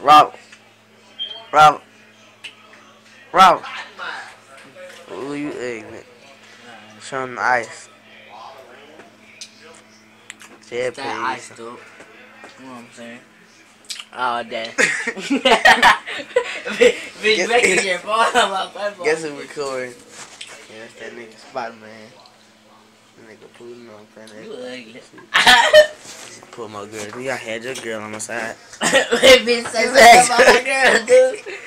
Rob. Rob. Rob. Who you ignorant? Show him the ice. Yeah, That ice, please. dude. You know what I'm saying? Oh, damn. Bitch, making your phone on my phone. Guess who recording? Yeah, that's that nigga Spider-Man. That nigga pooda on planet. You ugly. Put my girl. You got had your girl on my side. Bitch, say something about my girl, dude.